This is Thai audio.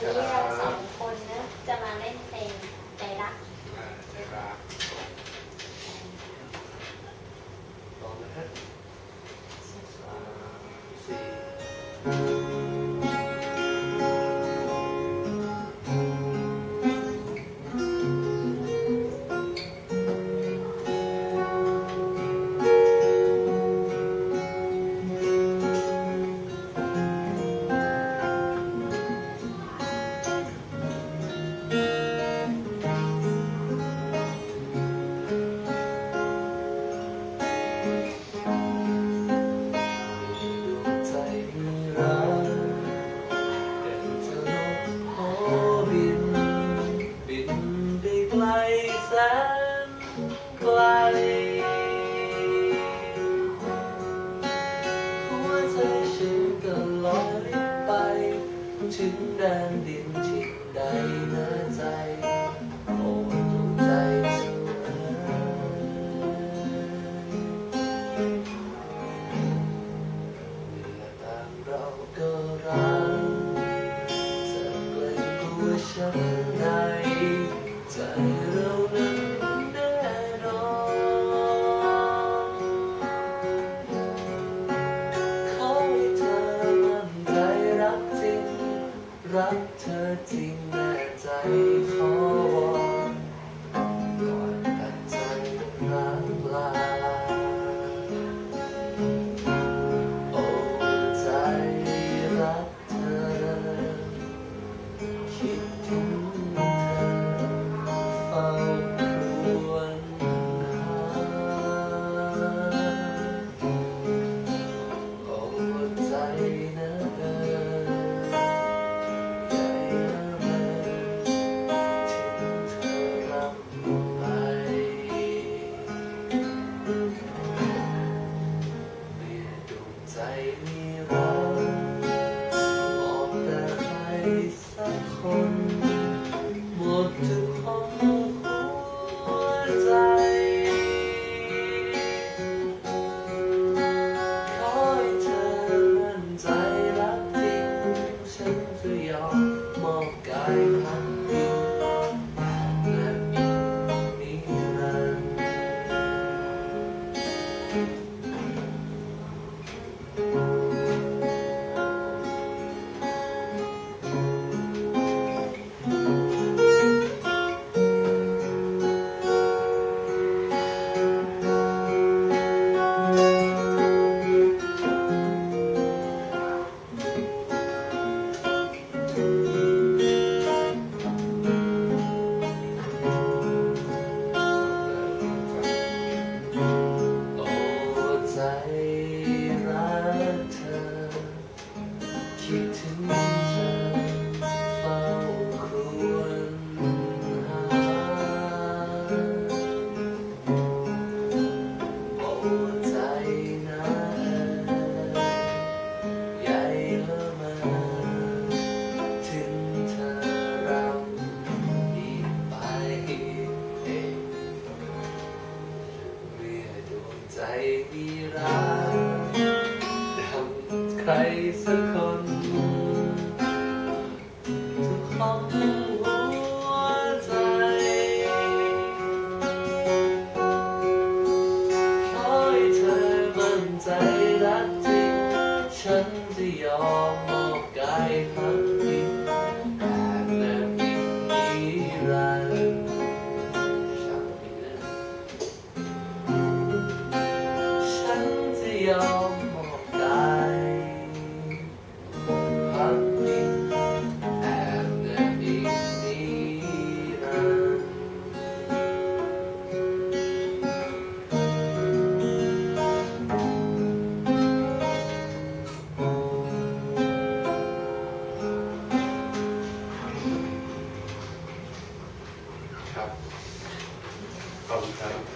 นี้เราสองคนนะจะมาเล่นเพลงใจรักใจรักต่อนะฮะ3 4ไกลหัวใจฉันก็ลอยไปถึงแดนดินที่ใดเหนือใจโอ้ดวงใจสวยเมื่อต่างเราก็รักจะเกรงกลัวฉันใดใจเรานั้นรักเธอจริงแน่ใจขอวอนก่อนตัดใจรักลาโอ้ใจรักเธอคิดถึงเธอเฝ้าครวญหาโอ้ใจนะใจมีรักบอกแต่ใครสักคนหมดทุกห้องหัวใจขอให้เธอมั่นใจรักจริงฉันจะยอมมอบกายพันดินและอีกนิรันดร์คิดถึงเธอเฝ้าครวญหาโอ้ใจนะใหญ่ละเมอถึงเธอเราอีกไปเมื่อดวงใจมีรักดังใครสักคนทุกห้องหัวใจขอให้เธอมั่นใจรักจริงฉันจะยอมมอบกายพักพิงแต่แนบอิงนิรันดร์ฉันจะยอมมอบกายพักพิงแต่แนบอิงนิรันดร์ครับขอบคุณครับ